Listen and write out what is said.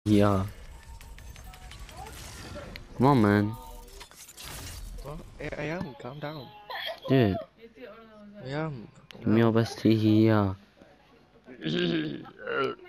Yeah. Come on, man. Well, I am. Calm down. Dude, I am. give me your bestie here.